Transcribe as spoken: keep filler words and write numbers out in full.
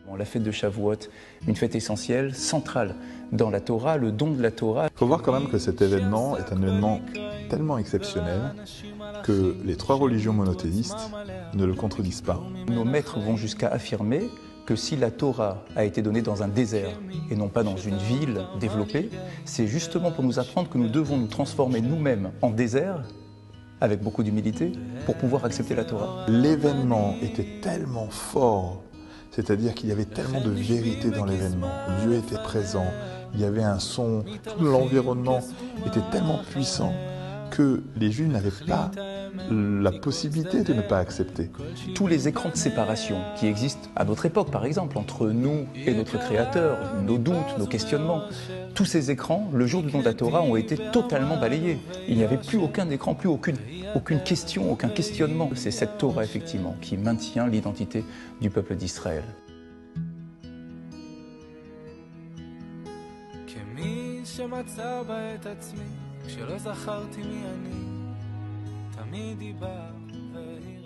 La fête de Shavuot, une fête essentielle, centrale dans la Torah, le don de la Torah. Il faut voir quand même que cet événement est un événement tellement exceptionnel que les trois religions monothéistes ne le contredisent pas. Nos maîtres vont jusqu'à affirmer que si la Torah a été donnée dans un désert et non pas dans une ville développée, c'est justement pour nous apprendre que nous devons nous transformer nous-mêmes en désert, avec beaucoup d'humilité, pour pouvoir accepter la Torah. L'événement était tellement fort, c'est-à-dire qu'il y avait tellement de vérité dans l'événement. Dieu était présent, il y avait un son, tout l'environnement était tellement puissant que les Juifs n'avaient pas la possibilité de ne pas accepter. Tous les écrans de séparation qui existent à notre époque, par exemple, entre nous et notre Créateur, nos doutes, nos questionnements, tous ces écrans, le jour du don de la Torah, ont été totalement balayés. Il n'y avait plus aucun écran, plus aucune, aucune question, aucun questionnement. C'est cette Torah, effectivement, qui maintient l'identité du peuple d'Israël. שמצא בה את עצמי, כשלא זכרתי מי אני, תמיד היא באה והיא